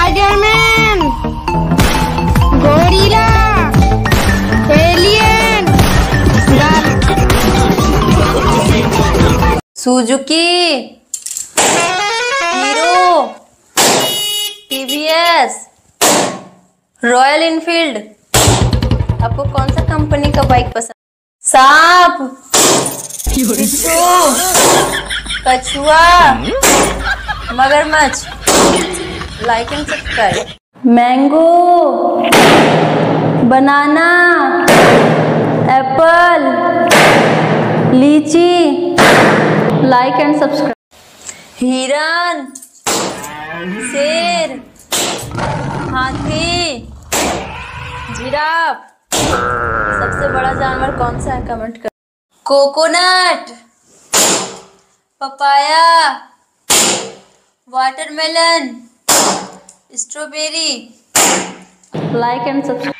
Spiderman, gorilla, alien, Suzuki, Hero, TVS, Royal Enfield. आपको कौन सा कंपनी का बाइक पसंद? सांप, बिच्छू, कछुआ, मगरमच्छ। Like and subscribe. Mango, banana, apple, lychee. Like and subscribe. हिरन, शेर, हाथी, जिराफ। सबसे बड़ा जानवर कौन सा है? कमेंट कर। Coconut, papaya, watermelon, strawberry. Like and subscribe.